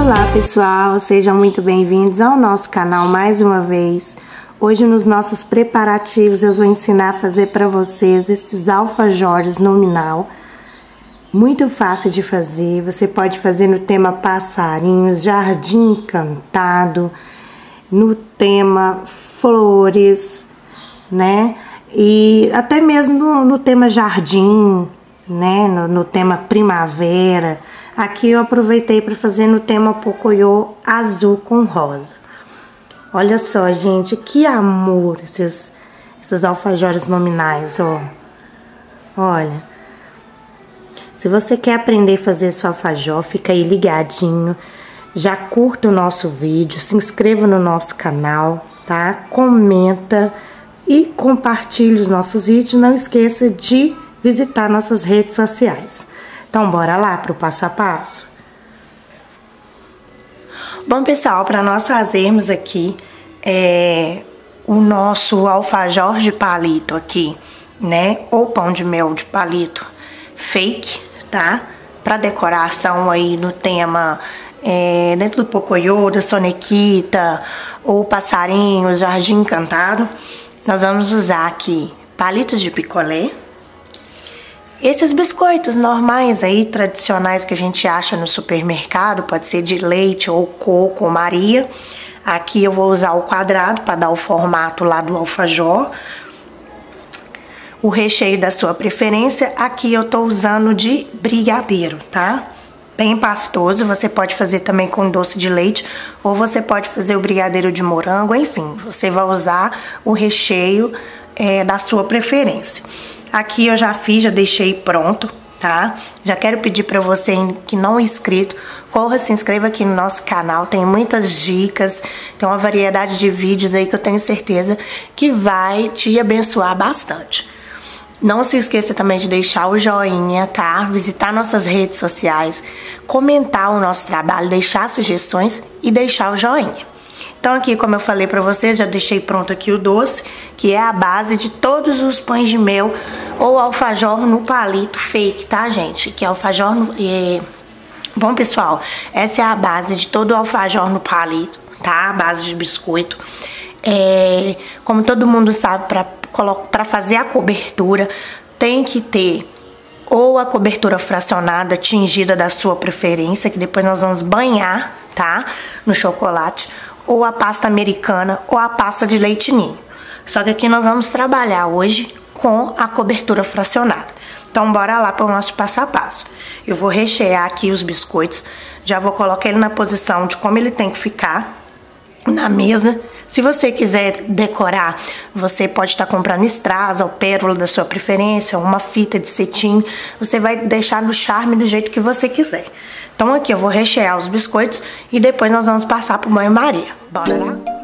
Olá pessoal, sejam muito bem-vindos ao nosso canal mais uma vez. Hoje nos nossos preparativos eu vou ensinar a fazer para vocês esses alfajores nominal. Muito fácil de fazer, você pode fazer no tema passarinhos, jardim encantado, no tema flores, né? E até mesmo no tema jardim, né? No tema primavera. Aqui eu aproveitei para fazer no tema Pocoyo azul com rosa. Olha só, gente, que amor esses alfajores nominais, ó. Olha, se você quer aprender a fazer seu alfajor, fica aí ligadinho. Já curta o nosso vídeo, se inscreva no nosso canal, tá? Comenta e compartilhe os nossos vídeos. Não esqueça de visitar nossas redes sociais. Então, bora lá para o passo a passo? Bom, pessoal, para nós fazermos aqui o nosso alfajor de palito aqui, né? Ou pão de mel de palito fake, tá? Para decoração aí no tema dentro do Pocoyo, da Sonequita, ou passarinho, jardim encantado, nós vamos usar aqui palitos de picolé. Esses biscoitos normais aí, tradicionais que a gente acha no supermercado, pode ser de leite ou coco ou Maria. Aqui eu vou usar o quadrado para dar o formato lá do alfajor. O recheio da sua preferência, aqui eu tô usando de brigadeiro, tá? Bem pastoso, você pode fazer também com doce de leite, ou você pode fazer o brigadeiro de morango, enfim, você vai usar o recheio da sua preferência. Aqui eu já fiz, já deixei pronto, tá? Já quero pedir pra você que não é inscrito, corra, se inscreva aqui no nosso canal, tem muitas dicas, tem uma variedade de vídeos aí que eu tenho certeza que vai te abençoar bastante. Não se esqueça também de deixar o joinha, tá? Visitar nossas redes sociais, comentar o nosso trabalho, deixar sugestões e deixar o joinha. Então aqui, como eu falei pra vocês, já deixei pronto aqui o doce, que é a base de todos os pães de mel ou alfajor no palito fake, tá, gente? Que é alfajor no... Bom, pessoal, essa é a base de todo o alfajor no palito, tá? A base de biscoito. Como todo mundo sabe, pra fazer a cobertura, tem que ter ou a cobertura fracionada, tingida da sua preferência, que depois nós vamos banhar, tá? No chocolate, ou a pasta americana, ou a pasta de leite ninho. Só que aqui nós vamos trabalhar hoje com a cobertura fracionada. Então, bora lá para o nosso passo a passo. Eu vou rechear aqui os biscoitos, já vou colocar ele na posição de como ele tem que ficar na mesa. Se você quiser decorar, você pode estar comprando strass ou pérola da sua preferência, uma fita de cetim. Você vai deixar no charme do jeito que você quiser. Então aqui eu vou rechear os biscoitos e depois nós vamos passar pro banho-maria. Bora lá?